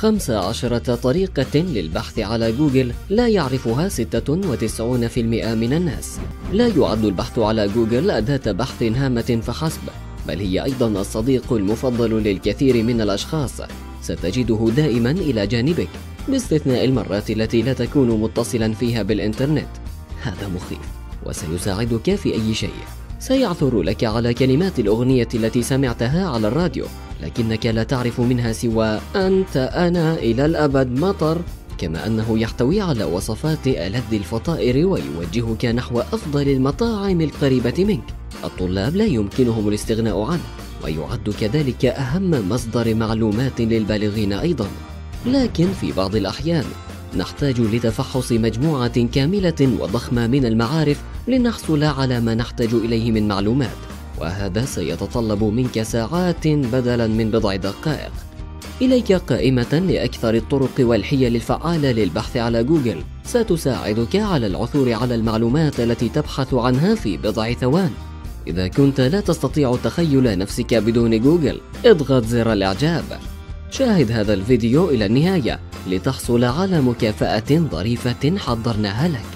15 طريقة للبحث على جوجل لا يعرفها 96% من الناس. لا يعد البحث على جوجل أداة بحث هامة فحسب، بل هي أيضا الصديق المفضل للكثير من الأشخاص. ستجده دائما إلى جانبك باستثناء المرات التي لا تكون متصلا فيها بالإنترنت. هذا مخيف وسيساعدك في أي شيء. سيعثر لك على كلمات الأغنية التي سمعتها على الراديو، لكنك لا تعرف منها سوى أنت أنا إلى الأبد مطر، كما أنه يحتوي على وصفات ألذ الفطائر ويوجهك نحو أفضل المطاعم القريبة منك. الطلاب لا يمكنهم الاستغناء عنه، ويعد كذلك أهم مصدر معلومات للبالغين أيضا. لكن في بعض الأحيان نحتاج لتفحص مجموعة كاملة وضخمة من المعارف لنحصل على ما نحتاج إليه من معلومات، وهذا سيتطلب منك ساعات بدلا من بضع دقائق. إليك قائمة لأكثر الطرق والحيل الفعالة للبحث على جوجل ستساعدك على العثور على المعلومات التي تبحث عنها في بضع ثوان. إذا كنت لا تستطيع تخيل نفسك بدون جوجل، اضغط زر الإعجاب. شاهد هذا الفيديو إلى النهاية لتحصل على مكافأة ظريفة حضرناها لك.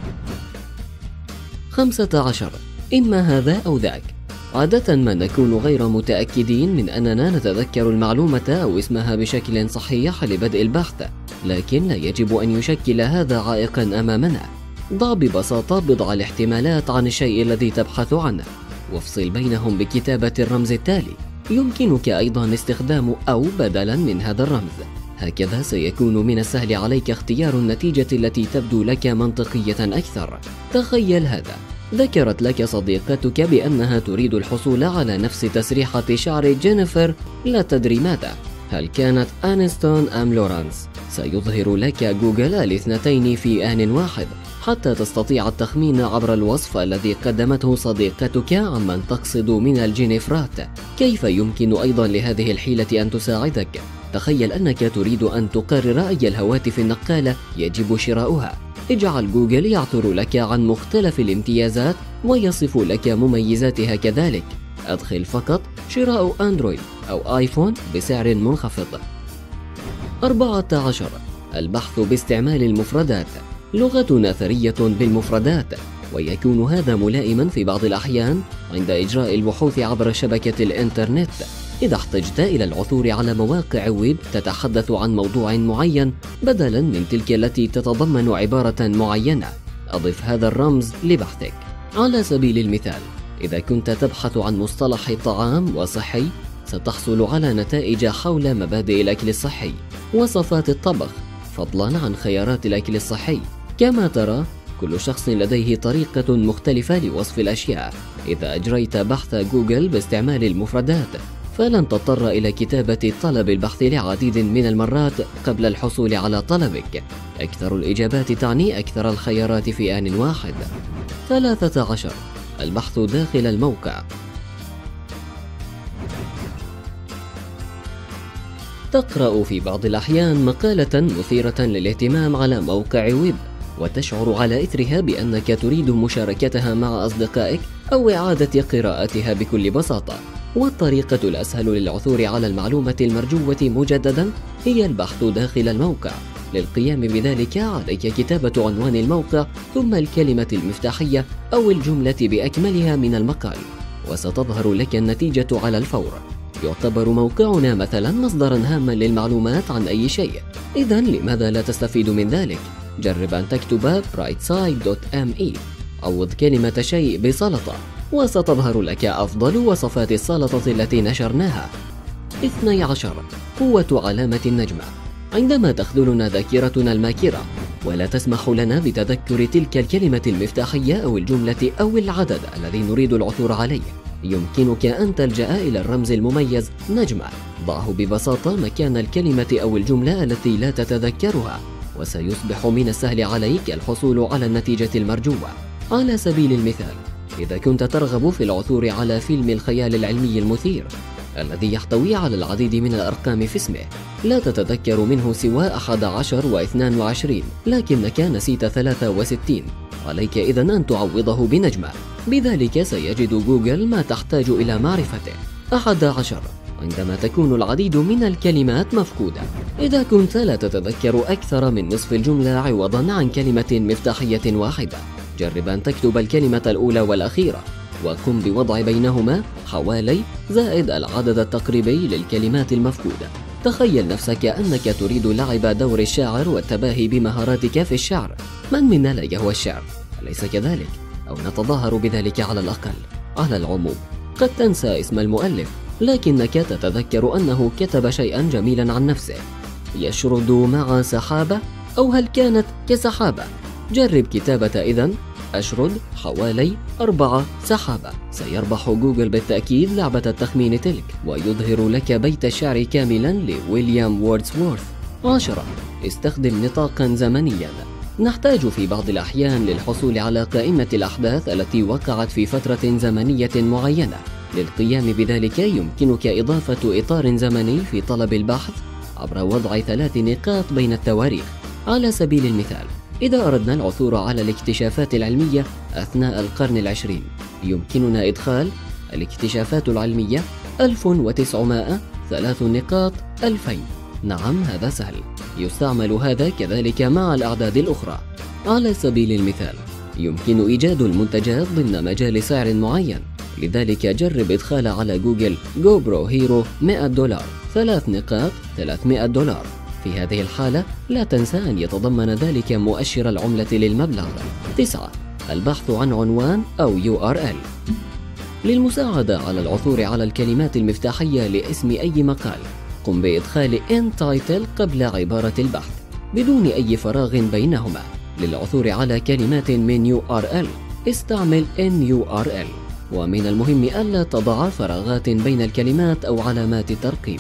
15. إما هذا أو ذاك. عادة ما نكون غير متأكدين من أننا نتذكر المعلومة أو اسمها بشكل صحيح لبدء البحث، لكن لا يجب أن يشكل هذا عائقا أمامنا. ضع ببساطة بضع الاحتمالات عن الشيء الذي تبحث عنه، وافصل بينهم بكتابة الرمز التالي. يمكنك أيضا استخدام أو بدلا من هذا الرمز، هكذا سيكون من السهل عليك اختيار النتيجة التي تبدو لك منطقية أكثر. تخيل هذا: ذكرت لك صديقتك بأنها تريد الحصول على نفس تسريحة شعر جينيفر، لا تدري ماذا، هل كانت أنستون أم لورانس؟ سيظهر لك جوجل الاثنتين في آن واحد حتى تستطيع التخمين عبر الوصف الذي قدمته صديقتك عمن تقصد من الجينيفرات. كيف يمكن أيضا لهذه الحيلة أن تساعدك؟ تخيل أنك تريد أن تقرر أي الهواتف النقالة يجب شراؤها. اجعل جوجل يعثر لك عن مختلف الامتيازات ويصف لك مميزاتها كذلك. أدخل فقط شراء أندرويد أو آيفون بسعر منخفض. 14. البحث باستعمال المفردات. لغتنا ثرية بالمفردات، ويكون هذا ملائما في بعض الأحيان عند إجراء البحوث عبر شبكة الإنترنت. إذا احتجت إلى العثور على مواقع ويب تتحدث عن موضوع معين بدلا من تلك التي تتضمن عبارة معينة، أضف هذا الرمز لبحثك. على سبيل المثال، إذا كنت تبحث عن مصطلح طعام وصحي، ستحصل على نتائج حول مبادئ الأكل الصحي، وصفات الطبخ، فضلا عن خيارات الأكل الصحي. كما ترى، كل شخص لديه طريقة مختلفة لوصف الأشياء. إذا أجريت بحث جوجل باستعمال المفردات، فلن تضطر إلى كتابة طلب البحث لعديد من المرات قبل الحصول على طلبك. أكثر الإجابات تعني أكثر الخيارات في آن واحد. 13. البحث داخل الموقع. تقرأ في بعض الأحيان مقالة مثيرة للاهتمام على موقع ويب، وتشعر على إثرها بأنك تريد مشاركتها مع أصدقائك أو إعادة قراءتها بكل بساطة. والطريقة الأسهل للعثور على المعلومة المرجوة مجددا هي البحث داخل الموقع. للقيام بذلك عليك كتابة عنوان الموقع ثم الكلمة المفتاحية أو الجملة بأكملها من المقال، وستظهر لك النتيجة على الفور. يعتبر موقعنا مثلا مصدرا هاما للمعلومات عن أي شيء، إذن لماذا لا تستفيد من ذلك؟ جرب أن تكتب brightside.me، عوض كلمة شيء بسلطة، وستظهر لك أفضل وصفات السلطة التي نشرناها. 12. قوة علامة النجمة. عندما تخذلنا ذاكرتنا الماكرة ولا تسمح لنا بتذكر تلك الكلمة المفتاحية أو الجملة أو العدد الذي نريد العثور عليه، يمكنك أن تلجأ إلى الرمز المميز نجمة. ضعه ببساطة مكان الكلمة أو الجملة التي لا تتذكرها، وسيصبح من السهل عليك الحصول على النتيجة المرجوة. على سبيل المثال، إذا كنت ترغب في العثور على فيلم الخيال العلمي المثير الذي يحتوي على العديد من الأرقام في اسمه، لا تتذكر منه سوى 11 و22، لكنك نسيت 63، عليك إذن أن تعوضه بنجمة. بذلك سيجد جوجل ما تحتاج إلى معرفته. 11. عندما تكون العديد من الكلمات مفقودة. إذا كنت لا تتذكر أكثر من نصف الجملة عوضا عن كلمة مفتاحية واحدة، جرب أن تكتب الكلمة الأولى والأخيرة، وقم بوضع بينهما حوالي زائد العدد التقريبي للكلمات المفقودة. تخيل نفسك أنك تريد لعب دور الشاعر والتباهي بمهاراتك في الشعر. من منا لا يهوى الشعر؟ أليس كذلك؟ أو نتظاهر بذلك على الأقل. على العموم، قد تنسى اسم المؤلف، لكنك تتذكر أنه كتب شيئا جميلا عن نفسه. يشرد مع سحابة، أو هل كانت كسحابة؟ جرب كتابة إذن أشرد حوالي 4 سحابة. سيربح جوجل بالتأكيد لعبة التخمين تلك، ويظهر لك بيت الشعر كاملا لويليام ووردسورث. 10. استخدم نطاقا زمنيا. نحتاج في بعض الأحيان للحصول على قائمة الأحداث التي وقعت في فترة زمنية معينة. للقيام بذلك يمكنك إضافة إطار زمني في طلب البحث عبر وضع 3 نقاط بين التواريخ. على سبيل المثال، إذا أردنا العثور على الاكتشافات العلمية أثناء القرن العشرين، يمكننا إدخال الاكتشافات العلمية 1900 3 نقاط 2000. نعم، هذا سهل. يستعمل هذا كذلك مع الأعداد الأخرى. على سبيل المثال، يمكن إيجاد المنتجات ضمن مجال سعر معين، لذلك جرب إدخال على جوجل جو برو هيرو $100 3 نقاط $300. في هذه الحالة لا تنسى أن يتضمن ذلك مؤشر العملة للمبلغ. 9. البحث عن عنوان أو URL. للمساعدة على العثور على الكلمات المفتاحية لاسم أي مقال، قم بإدخال in title قبل عبارة البحث بدون أي فراغ بينهما. للعثور على كلمات من URL استعمل NURL، ومن المهم ألا تضع فراغات بين الكلمات أو علامات ترقيم.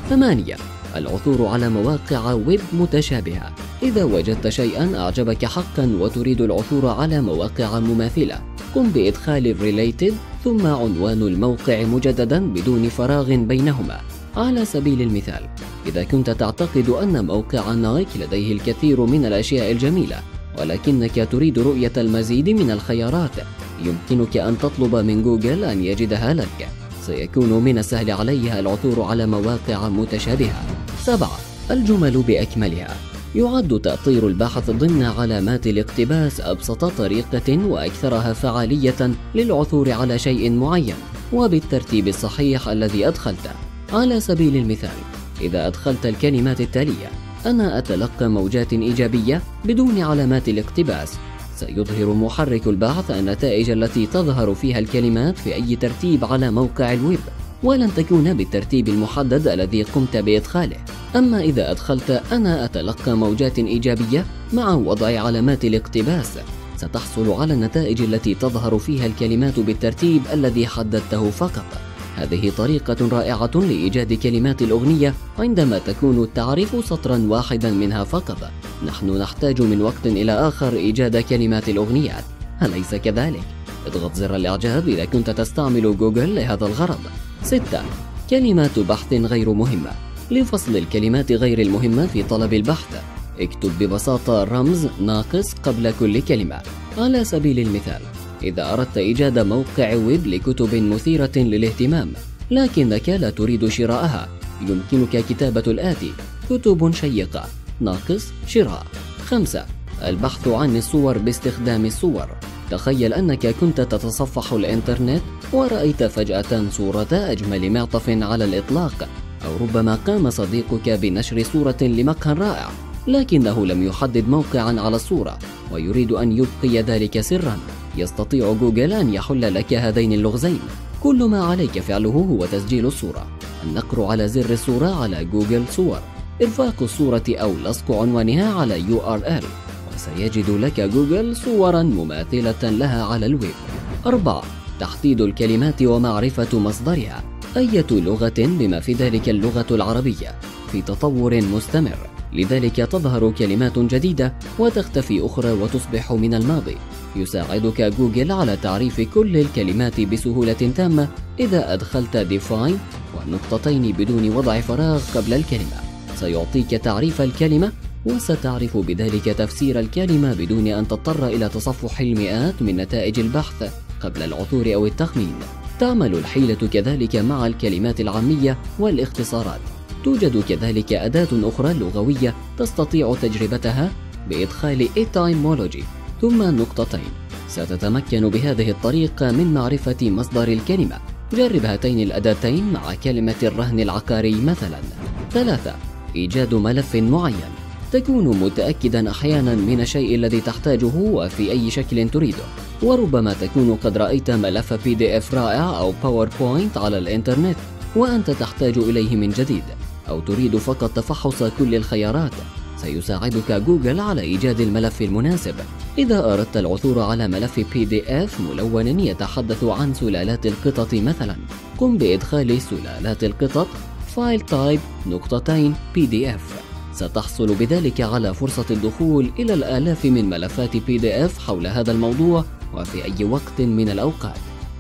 8. العثور على مواقع ويب متشابهة. إذا وجدت شيئا أعجبك حقا وتريد العثور على مواقع مماثلة، قم بإدخال related ثم عنوان الموقع مجددا بدون فراغ بينهما. على سبيل المثال، إذا كنت تعتقد أن موقع نايك لديه الكثير من الأشياء الجميلة، ولكنك تريد رؤية المزيد من الخيارات، يمكنك أن تطلب من جوجل أن يجدها لك. سيكون من السهل عليها العثور على مواقع متشابهة. 7. الجمل بأكملها. يعد تأطير البحث ضمن علامات الاقتباس أبسط طريقة وأكثرها فعالية للعثور على شيء معين وبالترتيب الصحيح الذي أدخلته. على سبيل المثال، إذا أدخلت الكلمات التالية: أنا أتلقى موجات إيجابية بدون علامات الاقتباس، سيظهر محرك البحث النتائج التي تظهر فيها الكلمات في أي ترتيب على موقع الويب، ولن تكون بالترتيب المحدد الذي قمت بإدخاله. أما إذا أدخلت أنا أتلقى موجات إيجابية مع وضع علامات الاقتباس، ستحصل على النتائج التي تظهر فيها الكلمات بالترتيب الذي حددته فقط. هذه طريقة رائعة لإيجاد كلمات الأغنية عندما تكون تعرف سطرا واحدا منها فقط. نحن نحتاج من وقت إلى آخر إيجاد كلمات الأغنيات، أليس كذلك؟ اضغط زر الإعجاب إذا كنت تستعمل جوجل لهذا الغرض. 6. كلمات بحث غير مهمة. لفصل الكلمات غير المهمة في طلب البحث، اكتب ببساطة رمز ناقص قبل كل كلمة. على سبيل المثال، إذا أردت إيجاد موقع ويب لكتب مثيرة للاهتمام لكنك لا تريد شراءها، يمكنك كتابة الآتي: كتب شيقة ناقص شراء. 5. البحث عن الصور باستخدام الصور. تخيل أنك كنت تتصفح الإنترنت ورأيت فجأة صورة أجمل معطف على الإطلاق، أو ربما قام صديقك بنشر صورة لمقهى رائع لكنه لم يحدد موقعا على الصورة ويريد أن يبقي ذلك سرا. يستطيع جوجل أن يحل لك هذين اللغزين. كل ما عليك فعله هو تسجيل الصورة، النقر على زر الصورة على جوجل صور، إرفاق الصورة أو لصق عنوانها على URL، وسيجد لك جوجل صورا مماثلة لها على الويب. 4. تحديد الكلمات ومعرفة مصدرها. أية لغة بما في ذلك اللغة العربية في تطور مستمر، لذلك تظهر كلمات جديدة وتختفي أخرى وتصبح من الماضي. يساعدك جوجل على تعريف كل الكلمات بسهولة تامة إذا أدخلت define والنقطتين بدون وضع فراغ قبل الكلمة. سيعطيك تعريف الكلمة وستعرف بذلك تفسير الكلمة بدون أن تضطر إلى تصفح المئات من نتائج البحث قبل العثور أو التخمين. تعمل الحيلة كذلك مع الكلمات العامية والاختصارات. توجد كذلك أداة أخرى لغوية تستطيع تجربتها بإدخال etymology ثم نقطتين. ستتمكن بهذه الطريقة من معرفة مصدر الكلمة. جرب هاتين الأداتين مع كلمة الرهن العقاري مثلا. 3. إيجاد ملف معين. تكون متأكدا أحيانا من الشيء الذي تحتاجه وفي أي شكل تريده، وربما تكون قد رأيت ملف PDF رائع أو باوربوينت على الإنترنت وأنت تحتاج إليه من جديد، أو تريد فقط تفحص كل الخيارات. سيساعدك جوجل على إيجاد الملف المناسب. إذا أردت العثور على ملف PDF ملون يتحدث عن سلالات القطط مثلا، قم بإدخال سلالات القطط فايل تايب PDF. ستحصل بذلك على فرصة الدخول إلى الآلاف من ملفات PDF حول هذا الموضوع وفي أي وقت من الأوقات.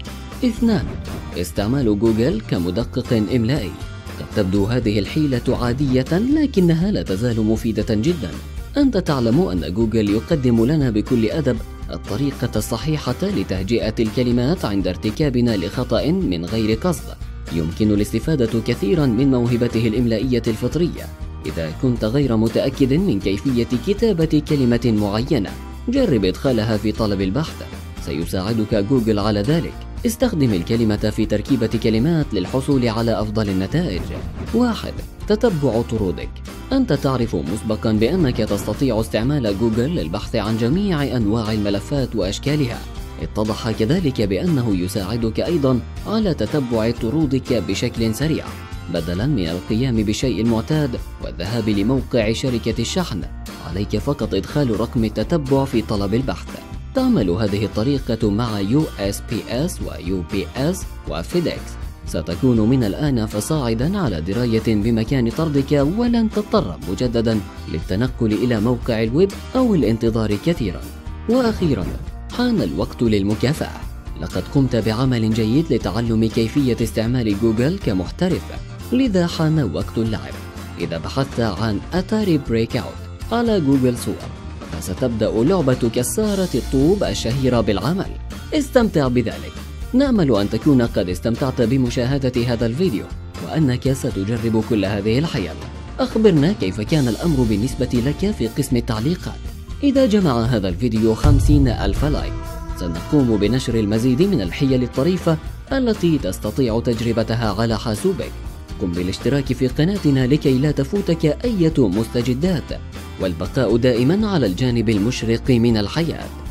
2. استعمال جوجل كمدقق إملائي. قد تبدو هذه الحيلة عادية لكنها لا تزال مفيدة جدا. أنت تعلم أن جوجل يقدم لنا بكل أدب الطريقة الصحيحة لتهجئة الكلمات عند ارتكابنا لخطأ من غير قصد. يمكن الاستفادة كثيرا من موهبته الإملائية الفطرية. إذا كنت غير متأكد من كيفية كتابة كلمة معينة، جرب إدخالها في طلب البحث، سيساعدك جوجل على ذلك. استخدم الكلمة في تركيبة كلمات للحصول على أفضل النتائج. 1. تتبع طرودك. أنت تعرف مسبقا بأنك تستطيع استعمال جوجل للبحث عن جميع أنواع الملفات وأشكالها. اتضح كذلك بأنه يساعدك أيضا على تتبع طرودك بشكل سريع، بدلا من القيام بالشيء المعتاد والذهاب لموقع شركة الشحن. عليك فقط إدخال رقم التتبع في طلب البحث. تعمل هذه الطريقة مع USPS وUPS وفيديكس. ستكون من الآن فصاعدا على دراية بمكان طردك، ولن تضطر مجددا للتنقل إلى موقع الويب أو الانتظار كثيرا. وأخيرا، حان الوقت للمكافأة. لقد قمت بعمل جيد لتعلم كيفية استعمال جوجل كمحترف، لذا حان وقت اللعب. إذا بحثت عن أتاري بريك أوت على جوجل صور، فستبدأ لعبة كسارة الطوب الشهيرة بالعمل. استمتع بذلك. نأمل أن تكون قد استمتعت بمشاهدة هذا الفيديو، وأنك ستجرب كل هذه الحيل. أخبرنا كيف كان الأمر بالنسبة لك في قسم التعليقات. إذا جمع هذا الفيديو 50,000 لايك، سنقوم بنشر المزيد من الحيل الطريفة التي تستطيع تجربتها على حاسوبك. قم بالاشتراك في قناتنا لكي لا تفوتك أي مستجدات، والبقاء دائما على الجانب المشرق من الحياة.